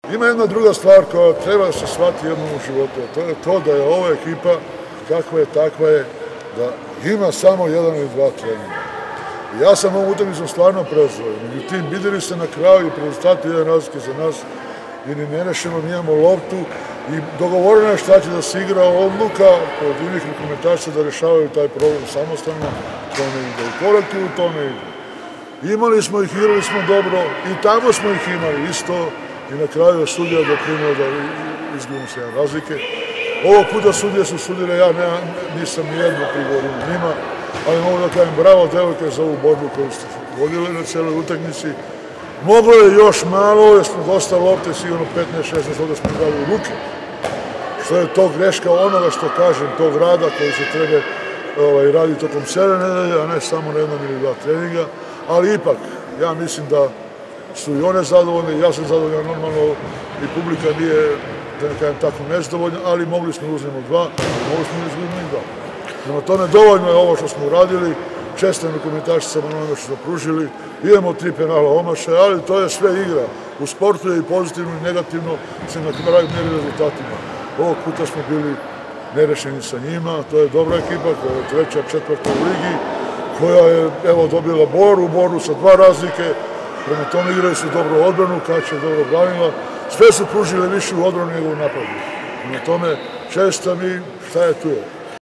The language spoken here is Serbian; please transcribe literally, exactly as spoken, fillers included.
Ima jedna druga stvar koja treba da se shvati jednom u životu, a to je to da je ova ekipa, kakva je, takva je, da ima samo jedan ili dva treninga. Ja sam ovom utakmicom stvarno prezvojen, međutim, videli ste na kraju i rezultati jedan razlike za nas, jer ni ne rešimo, mi imamo loptu i dogovoreno je šta će da se igra odluka od inih rukometaša da rešavaju taj problem samostalno, to ne ide. U kolektivu to ne ide. Imali smo ih, igrali smo dobro i tamo smo ih imali isto i na kraju je sudija doprineo da izgubimo se jedan razlike. Ovog puta sudije su sudile, ja nisam nijedno prigovorio njima, ali mogu da kažem bravo devojke za ovu borbu koju ste vodili na celoj utakmici. Moglo je još malo, jer smo dosta lopte, sigurno petnaest šesnaest lopte smo dali u ruke. Što je to greška onoga što kažem, tog rada koji se treba raditi tokom cele nedelje, a ne samo na jednom ili dva treninga. Ali ipak, ja mislim da su i one zadovoljne, ja sam zadovoljan, normalno i publika nije, da ne kažem tako, nezadovoljna, ali mogli smo uzmemo dva, mogli smo izgubiti dva. Prema tome, dovoljno je ovo što smo uradili, čestim rukometašicama na ono što smo pružili, imamo tri penala omašaja, ali to je sve igra. U sportu je i pozitivno i negativno, se na kraju meri rezultatima. Ovog puta smo bili nerešeni sa njima, to je dobra ekipa, koja je treća, četvrta u ligi, koja je, evo, dobila Boru, Boru sa dva razlike, prema tome igrali su dobro odbranu, Kaća je dobro branila, sve su pružile više u odbranu nego u napadu. Prema tome, čestam i šta je tu je.